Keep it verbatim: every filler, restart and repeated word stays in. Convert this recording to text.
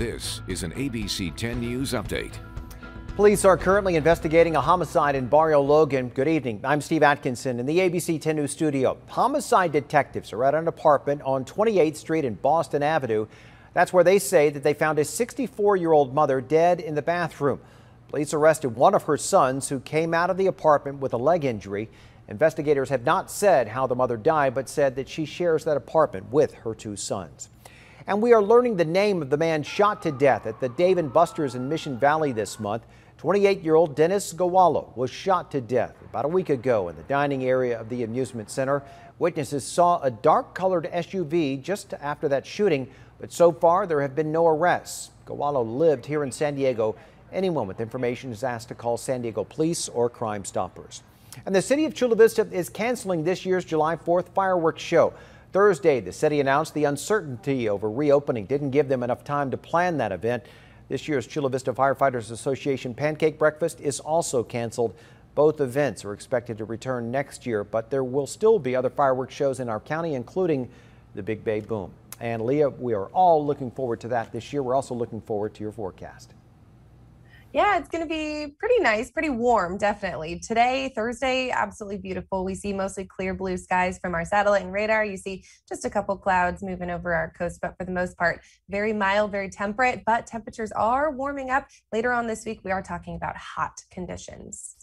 This is an A B C ten News update. Police are currently investigating a homicide in Barrio Logan. Good evening. I'm Steve Atkinson in the A B C ten News studio. Homicide detectives are at an apartment on twenty-eighth Street and Boston Avenue. That's where they say that they found a sixty-four-year-old mother dead in the bathroom. Police arrested one of her sons who came out of the apartment with a leg injury. Investigators have not said how the mother died, but said that she shares that apartment with her two sons. And we are learning the name of the man shot to death at the Dave and Buster's in Mission Valley this month. twenty-eight-year-old Dennis Gawalo was shot to death about a week ago in the dining area of the amusement center. Witnesses saw a dark-colored S U V just after that shooting, but so far there have been no arrests. Gawalo lived here in San Diego. Anyone with information is asked to call San Diego Police or Crime Stoppers. And the city of Chula Vista is canceling this year's July fourth fireworks show. Thursday, the city announced the uncertainty over reopening didn't give them enough time to plan that event. This year's Chula Vista Firefighters Association Pancake Breakfast is also canceled. Both events are expected to return next year, but there will still be other fireworks shows in our county, including the Big Bay Boom. And Leah, we are all looking forward to that this year. We're also looking forward to your forecast. Yeah, it's going to be pretty nice, pretty warm, definitely. Today, Thursday, absolutely beautiful. We see mostly clear blue skies from our satellite and radar. You see just a couple clouds moving over our coast, but for the most part, very mild, very temperate, but temperatures are warming up. Later on this week, we are talking about hot conditions.